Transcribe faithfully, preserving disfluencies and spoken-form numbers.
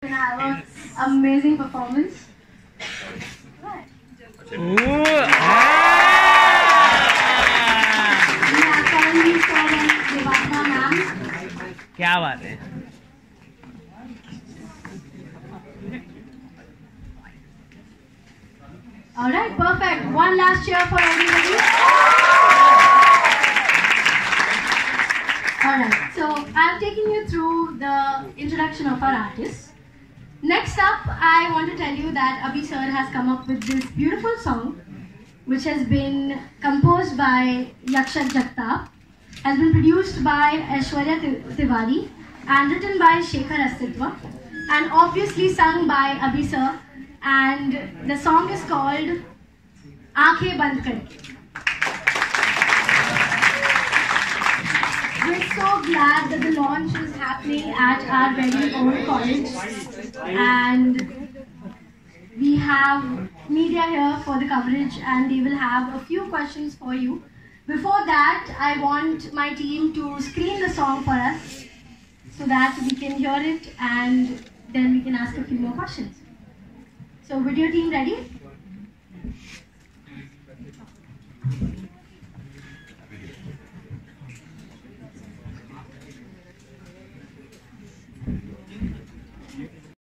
Gonna have an amazing performance. Ooh, We have Karanveer sir and Devasna ma'am. क्या बात है. All right, perfect. One last cheer for everybody. All right, so I've taken you through the introduction of our artists. Next up, I want to tell you that Abhi sir has come up with this beautiful song, which has been composed by Yakshak Jagtap, has been produced by Aishwarya Tiwari, and written by Shekhar Astitwa, and obviously sung by Abhi sir. And the song is called Aankhein Band Kar. We're so glad that the launch is happening at our very own college, and we have media here for the coverage, and they will have a few questions for you. Before that, I want my team to screen the song for us so that we can hear it and then we can ask a few more questions. So, video team ready?